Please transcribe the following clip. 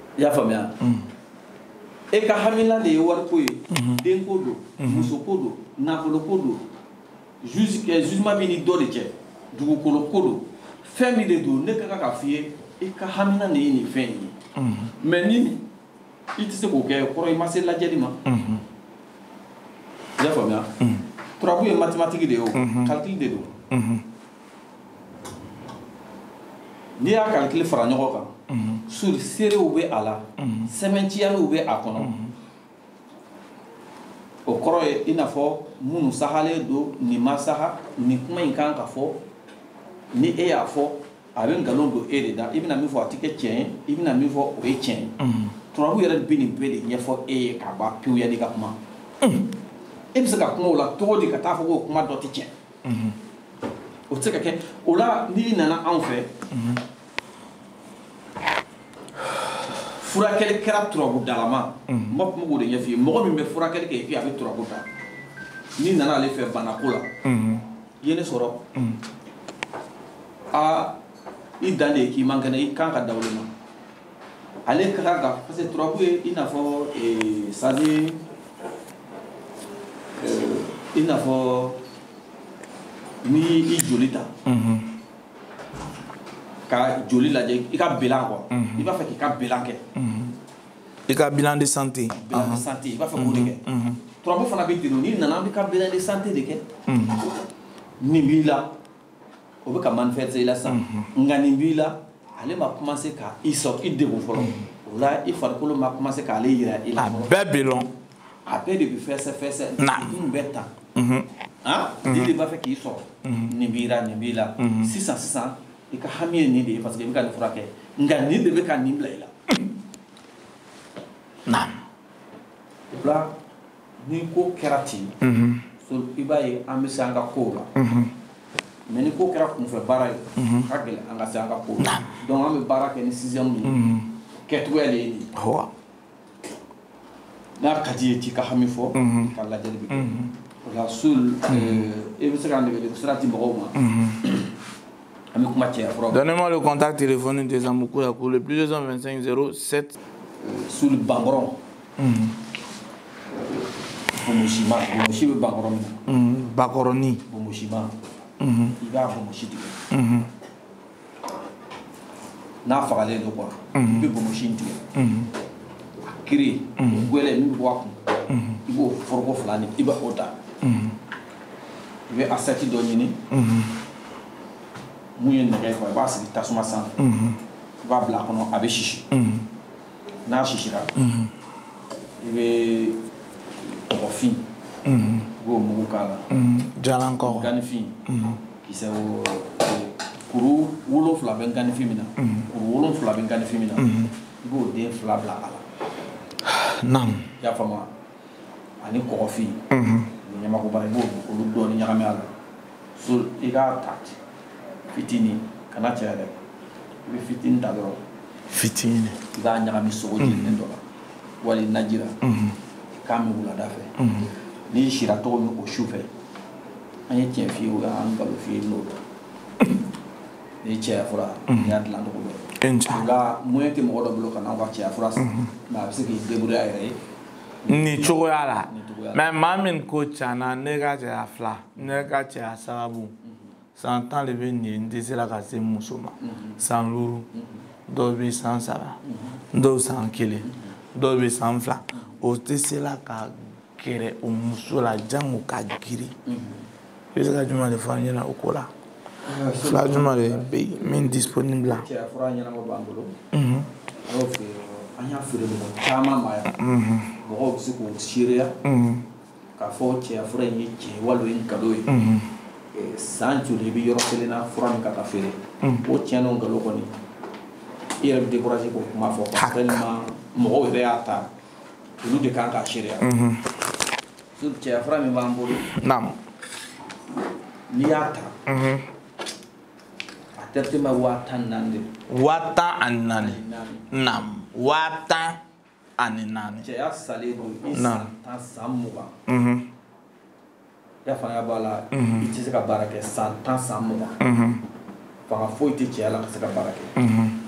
I y'a faamuya e ka hamila de ye wariko ye denko don musoko don nafoloko don jugement bɛ ni dɔ de cɛ dugukolo ko don fɛn min de don ne ka kan k'a f'i ye i ka hamina de ye nin fɛn in ye mais ni i tɛ se k'o kɛ kɔrɔ i ma se lajɛli ma i y'a faamuya turabu ye mathématique de ye o calcul de don n'i y'a calcul fara ɲɔgɔn kan sur serew bɛ a la sɛbɛntiyaliw bɛ a kɔnɔ o kɔrɔ ye i n'a fɔ minnu sahalen don nin ma saha nin kuma in kan ka fɔ ni e y'a fɔ a bɛ nkalon don e de da i bɛna min fɔ a tɛ kɛ tiɲɛ ye i bɛna min fɔ o ye tiɲɛ ye turabu yɛrɛ bɛ nin bɛɛ de ɲɛfɔ e ye k'a ban pewu yanni ka kuma e bɛ se ka kuma o la cogo di ka taa fɔ ko kuma dɔ tɛ tiɲɛ o tɛ se ka kɛ o la n'i nana anw fɛ furakɛli kɛra turabu dalama n b'a kuma k'o de ɲɛf'i ye mɔgɔ min bɛ furakɛli kɛ et puis a bɛ turabu ta n'i nana ale fɛ banako la i ye ne sɔrɔ i dan de ye k'i man kɛnɛ i kan ka da olu ma ale ka kan ka parce que turabu ye i n'a fɔ c'est-à-dire i n'a fɔ ni i joli ta ka joli lajɛ i ka bilan quoi i b'a fɛ k'i ka bilan kɛ i ka bilan de santé bilan de santé i b'a fɛ k'o de kɛ turabu fana bɛ ten n'i nana an bɛ ka bilan de santé de kɛ nin b'i la o bɛ ka manifester i la sisan nka nin b'i la ale ma commencer ka i sɔrɔ i degun fɔlɔ o la i farikolo ma commencer k'ale yira i la a bɛɛ bɛ lɔn a bɛɛ de bɛ fɛsɛ nin bɛ tan ni de b'a fɛ k'i sɔrɔ nin b'i la sisan i ka hami ye nin de ye parce que i bɛ ka nin furakɛ nka nin de bɛ ka nin bila i la o la ni ko kɛra ten i b'a ye an bɛ se an ka kow la mais ni ko kɛra kunfɛ baara ye ka gɛlɛn an ka se an ka kow la donc an bɛ baara kɛ ni sixième ye kɛcogoya de ye nin n'a ka di ye k'i ka hami fɔ ka lajɛli bɛ kɛ o la sul i bɛ se ka nɛgɛjuru sira di mɔgɔw ma donnez-moi le contact téléphonique des Amoukoula pour le plus 225 07 sous le Bangoron. Bomoshima, Bomoshi be Bangoron. Bakoroni. Bomoshima. Il va Bomoshi. N'a fallu de quoi. Il peut Bomoshi. Kiri, Gwele, nous voit. Il faut Forgo Flani, il va Ota. Il va Assati Donini. Mun ye nɛgɛ kɔ i b'a sigi tasuma sanfɛ i b'a bila a kɔnɔ a bɛ sisi n'a sisira i bɛ kɔgɔfin i b'o mugu k'a la jalan kɔgɔ ganifin kisɛ kuru 7 bɛ ganifin min na kuru 7 bɛ ganifin min na i b'o den 2 bila a la naam i y'a faamu ani kɔgɔfin ni ɲamakubara i b'o olu dɔɔni ɲagami a la so i k'a ta fitini kana caya dɛ i bɛ fitini ta dɔrɔn fitini i b'a ɲagami sogo jenilen dɔ la wali najira k'a min wulada fɛ n'i sira tɔgɔ min o su fɛ an ye tiɲɛ f'i ye o y'an nkalon f'i ye n'o dɔn n'i ye cɛya fura n'i y'a dilan cogo dɔn o la moyen tɛ mɔgɔ dɔ bolo ka n'aw ka cɛya fura san mais a bɛ se k'i débrouiller a yɛrɛ ye nin cogoya la mais maa min ko tiɲɛna ne ka cɛya fila ne ka cɛya sababu san 10 de bɛ nin n tɛ se la ka se muso ma san 5 dɔw bɛ san 3 dɔw san 1 dɔw bɛ san 2 o tɛ se la ka gɛrɛ o muso la jango ka girin i bɛ se ka jumɛn de fɔ an ɲɛna o ko la fila jumɛn de bɛ yen min disponible la cɛya fura ɲɛnama b'an bolo an y'o feere an y'a feere mɔgɔ caman ma yan mɔgɔw bɛ se k'o seereya k'a fɔ cɛya fura in ye tiɲɛ wali o ye nkalon ye san joli i bɛ yɔrɔ kelen na fura min ka taa feere o tiɲɛna nkalon kɔni i yɛrɛ bɛ décourager k'o kuma fɔ parce que tellement mɔgɔw yɛrɛ y'a ta olu de kan k'a seereya cɛya fura min b'an bolo n'i y'a ta a traitement 14 de 14 naam 14 cɛya salen don i san 10 san 20 ya fanga b'a la i tɛ se ka baara kɛ san 10 san 20 fanga foyi tɛ cɛya la ka se ka baara kɛ